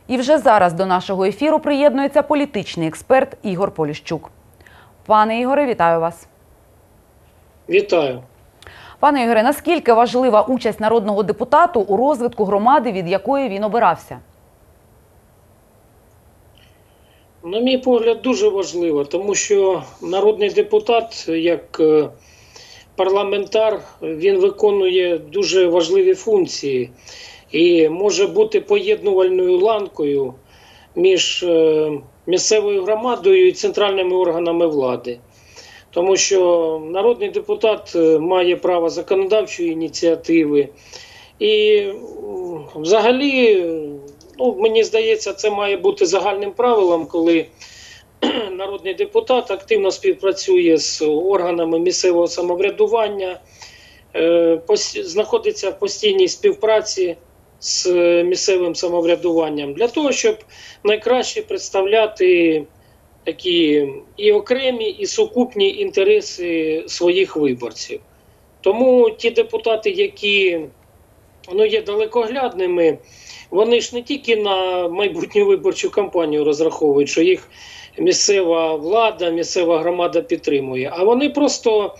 І вже зараз до нашого ефіру приєднується політичний експерт Ігор Поліщук. Пане Ігоре, вітаю вас. Вітаю. Пане Ігоре, наскільки важлива участь народного депутату у розвитку громади, від якої він обирався? На мій погляд, дуже важливо, тому що народний депутат, як парламентар, він виконує дуже важливі функції і може бути поєднувальною ланкою між місцевою громадою і центральними органами влади. Тому що народний депутат має право законодавчої ініціативи. І взагалі, мені здається, це має бути загальним правилом, коли народний депутат активно співпрацює з органами місцевого самоврядування, знаходиться в постійній співпраці з місцевим самоврядуванням, для того, щоб найкраще представляти такі і окремі, і сукупні інтереси своїх виборців. Тому ті депутати, які є далекоглядними, вони ж не тільки на майбутню виборчу кампанію розраховують, що їх місцева влада, місцева громада підтримує, а вони просто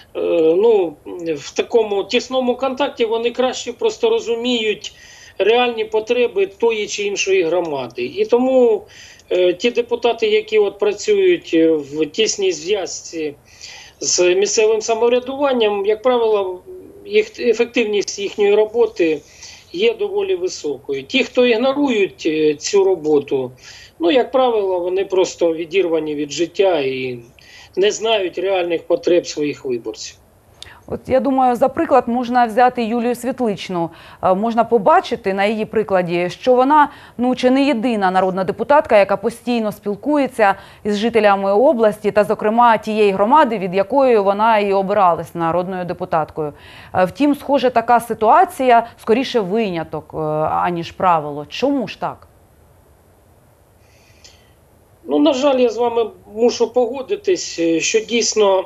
в такому тісному контакті вони краще просто розуміють реальні потреби тої чи іншої громади. І тому ті депутати, які працюють в тісній зв'язці з місцевим самоврядуванням, як правило, ефективність їхньої роботи є доволі високою. Ті, хто ігнорують цю роботу, як правило, вони просто відірвані від життя і не знають реальних потреб своїх виборців. От я думаю, за приклад можна взяти Юлію Світличну. Можна побачити на її прикладі, що вона чи не єдина народна депутатка, яка постійно спілкується із жителями області та, зокрема, тієї громади, від якої вона і обиралась народною депутаткою. Втім, схоже, така ситуація скоріше виняток, аніж правило. Чому ж так? На жаль, я з вами мушу погодитись, що дійсно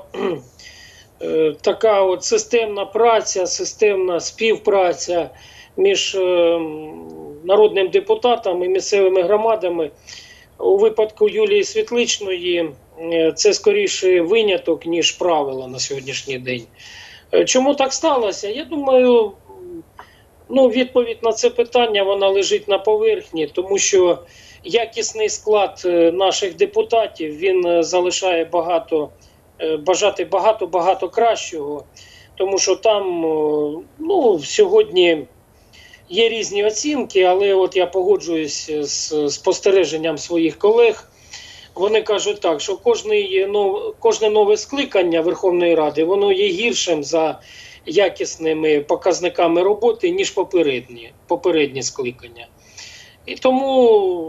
така системна праця, системна співпраця між народним депутатом і місцевими громадами у випадку Юлії Світличної це скоріше виняток, ніж правило на сьогоднішній день. Чому так сталося? Я думаю, відповідь на це питання вона лежить на поверхні, тому що якісний склад наших депутатів, він залишає бажати багато кращого, тому що там сьогодні є різні оцінки, але я погоджуюсь з спостереженням своїх колег. Вони кажуть так, що кожне нове скликання Верховної Ради, воно є гіршим за якісними показниками роботи, ніж попередні скликання. І тому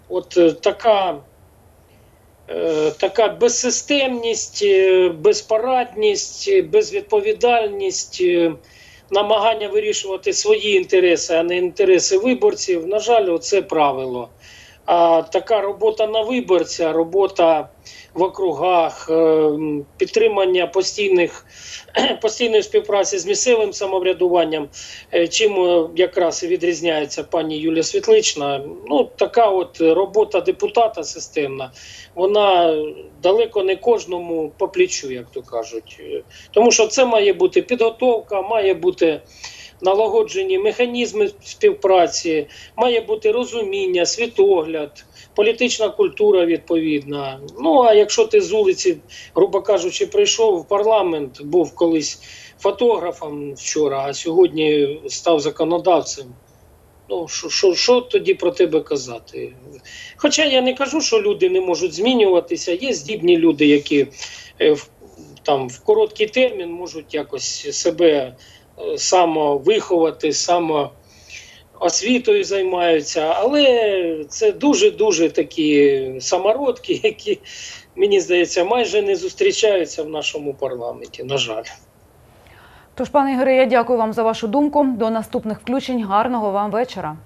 така безсистемність, безпорадність, безвідповідальність, намагання вирішувати свої інтереси, а не інтереси виборців, на жаль, це правило. А така робота на виборця, робота в округах, підтримання постійної співпраці з місцевим самоврядуванням, чим якраз і відрізняється пані Юлія Світлична. Така робота депутата системна, вона далеко не кожному по плечу, як то кажуть. Тому що це має бути підготовка, має бути налагоджені механізми співпраці, має бути розуміння, світогляд, політична культура відповідна. А якщо ти з вулиці, грубо кажучи, прийшов в парламент, був колись фотографом вчора, а сьогодні став законодавцем, що тоді про тебе казати? Хоча я не кажу, що люди не можуть змінюватися, є здібні люди, які в короткий термін можуть якось себе самовиховати, самоосвітою займаються, але це дуже-дуже такі самородки, які, мені здається, майже не зустрічаються в нашому парламенті, на жаль. Тож, пане Ігоре, я дякую вам за вашу думку. До наступних включень. Гарного вам вечора.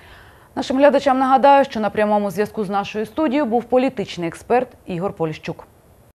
Нашим глядачам нагадаю, що на прямому зв'язку з нашою студією був політичний експерт Ігор Поліщук.